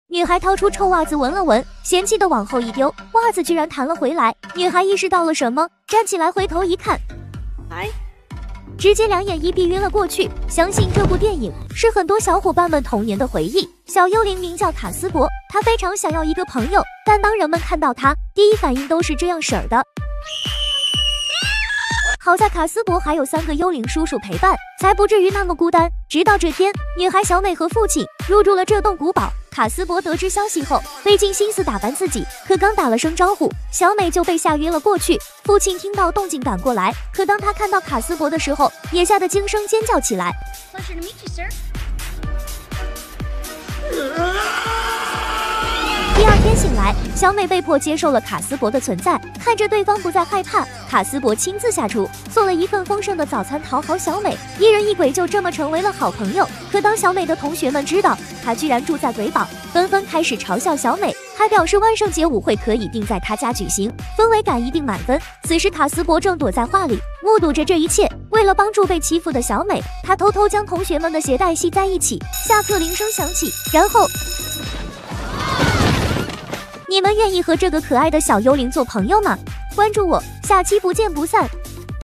女孩掏出臭袜子闻了闻，嫌弃的往后一丢，袜子居然弹了回来。女孩意识到了什么，站起来回头一看，直接两眼一闭晕了过去。相信这部电影是很多小伙伴们童年的回忆。小幽灵名叫卡斯伯，他非常想要一个朋友，但当人们看到他，第一反应都是这样式儿的。好在卡斯伯还有3个幽灵叔叔陪伴，才不至于那么孤单。直到这天，女孩小美和父亲入住了这栋古堡。卡斯伯得知消息后，费尽心思打扮自己，可刚打了声招呼，小美就被吓晕了过去。父亲听到动静赶过来，可当他看到卡斯伯的时候，也吓得惊声尖叫起来。第二天醒来，小美被迫接受了卡斯伯的存在。看着对方不再害怕，卡斯伯亲自下厨，做了一份丰盛的早餐讨好小美，一人一鬼就这么成为了好朋友。可当小美的同学们知道她居然住在鬼堡，纷纷开始嘲笑小美，还表示万圣节舞会可以定在她家举行，氛围感一定满分。此时卡斯伯正躲在画里，目睹着这一切。为了帮助被欺负的小美，他偷偷将同学们的鞋带系在一起。下课铃声响起，然后你们愿意和这个可爱的小幽灵做朋友吗？关注我，下期不见不散。